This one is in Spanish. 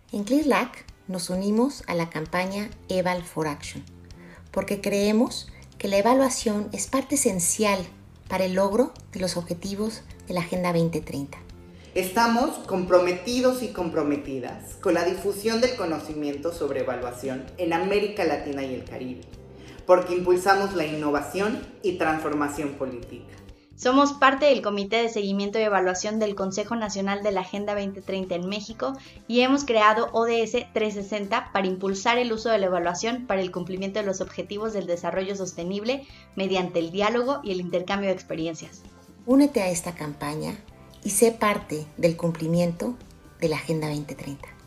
En CLIRLAC nos unimos a la campaña Eval for Action, porque creemos que la evaluación es parte esencial para el logro de los objetivos de la Agenda 2030. Estamos comprometidos y comprometidas con la difusión del conocimiento sobre evaluación en América Latina y el Caribe, porque impulsamos la innovación y transformación política. Somos parte del Comité de Seguimiento y Evaluación del Consejo Nacional de la Agenda 2030 en México y hemos creado ODS 360 para impulsar el uso de la evaluación para el cumplimiento de los objetivos del desarrollo sostenible mediante el diálogo y el intercambio de experiencias. Únete a esta campaña y sé parte del cumplimiento de la Agenda 2030.